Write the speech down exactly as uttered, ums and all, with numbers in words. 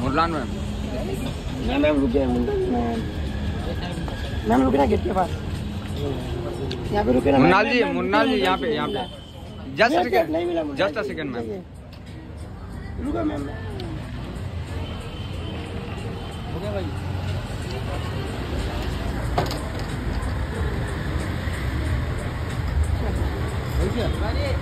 मुरलान ma'am. Ma'am ma'am रुक जाए ma'am. Ma'am रुक ना गेट के पास। यहाँ पे रुके ना। मुन्नाल जी मुन्नाल जी यहाँ पे यहाँ पे just second just a second ma'am. रुको मैम। हो गया भाई।